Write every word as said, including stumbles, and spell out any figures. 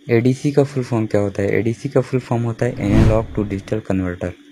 A D C का full form क्या होता है? ए डी सी का फुल फॉर्म होता है एनालॉग टू डिजिटल कन्वर्टर।